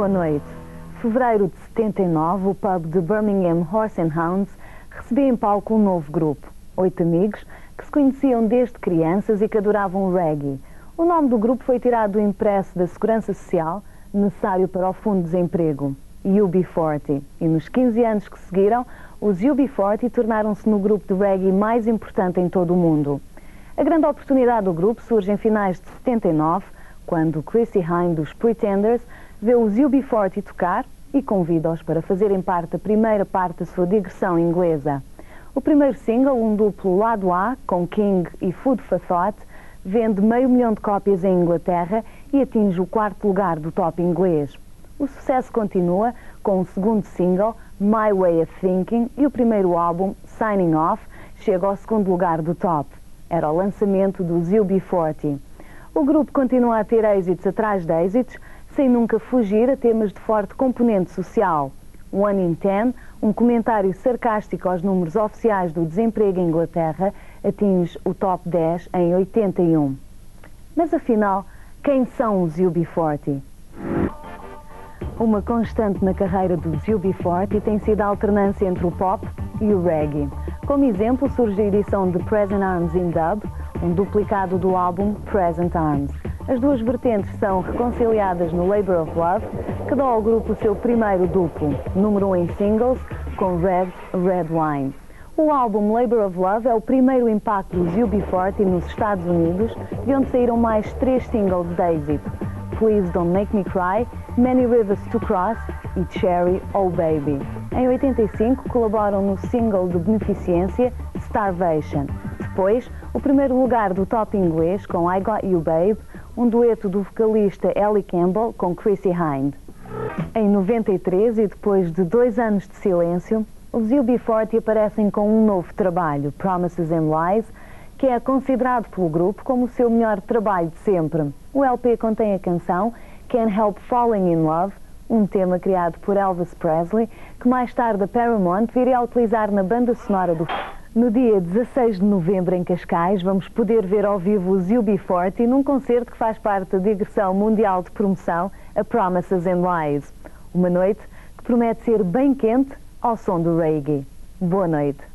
Boa noite. Fevereiro de 79, o pub de Birmingham Horse and Hounds recebia em palco um novo grupo. 8 amigos que se conheciam desde crianças e que adoravam reggae. O nome do grupo foi tirado do impresso da Segurança Social, necessário para o Fundo de Desemprego, UB40. E nos 15 anos que seguiram, os UB40 tornaram-se no grupo de reggae mais importante em todo o mundo. A grande oportunidade do grupo surge em finais de 79, quando Chrissie Hynde dos Pretenders vê os UB40 tocar e convida-os para fazerem parte da primeira parte da sua digressão inglesa. O primeiro single, um duplo lado A, com King e Food for Thought, vende 500 mil de cópias em Inglaterra e atinge o 4º lugar do top inglês. O sucesso continua com o segundo single, My Way of Thinking, e o primeiro álbum, Signing Off, chega ao 2º lugar do top. Era o lançamento dos UB40. O grupo continua a ter êxitos atrás de êxitos, sem nunca fugir a temas de forte componente social. One in Ten, um comentário sarcástico aos números oficiais do desemprego em Inglaterra, atinge o top 10 em 81. Mas afinal, quem são os UB40? Uma constante na carreira dos UB40 tem sido a alternância entre o pop e o reggae. Como exemplo, surge a edição de Present Arms in Dub, um duplicado do álbum Present Arms. As duas vertentes são reconciliadas no Labour of Love, que dá ao grupo o seu primeiro duplo, número 1 em singles, com Red Wine. O álbum Labour of Love é o primeiro impacto dos UB40 nos Estados Unidos, de onde saíram mais 3 singles de êxito: Please Don't Make Me Cry, Many Rivers to Cross e Cherry, Oh Baby. Em 85 colaboram no single de beneficência Starvation. Depois, o primeiro lugar do top inglês com I Got You Babe, um dueto do vocalista Ellie Campbell com Chrissie Hynde. Em 93, e depois de 2 anos de silêncio, os UB40 aparecem com um novo trabalho, Promises and Lies, que é considerado pelo grupo como o seu melhor trabalho de sempre. O LP contém a canção Can't Help Falling in Love, um tema criado por Elvis Presley, que mais tarde a Paramount viria a utilizar na banda sonora do filme. No dia 16 de novembro, em Cascais, vamos poder ver ao vivo os UB40 num concerto que faz parte da digressão mundial de promoção, a Promises and Lies. Uma noite que promete ser bem quente ao som do reggae. Boa noite.